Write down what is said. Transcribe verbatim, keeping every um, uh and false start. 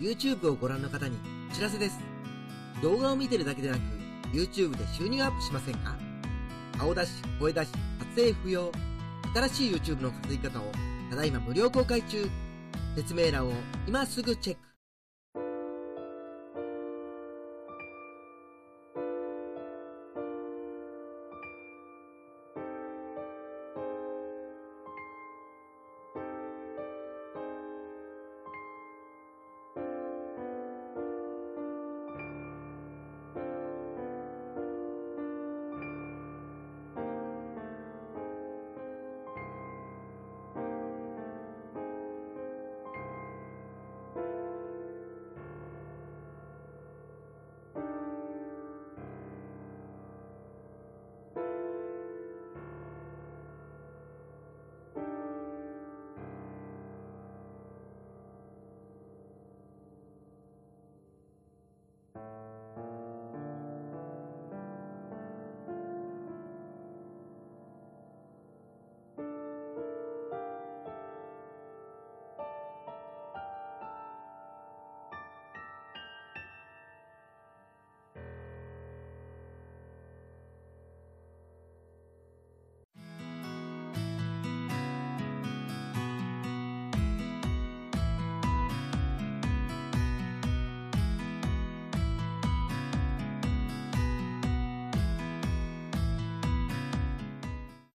YouTube をご覧の方にお知らせです。動画を見てるだけでなく、YouTube で収入アップしませんか？顔出し、声出し、撮影不要。新しい YouTube の稼ぎ方をただいま無料公開中。説明欄を今すぐチェック。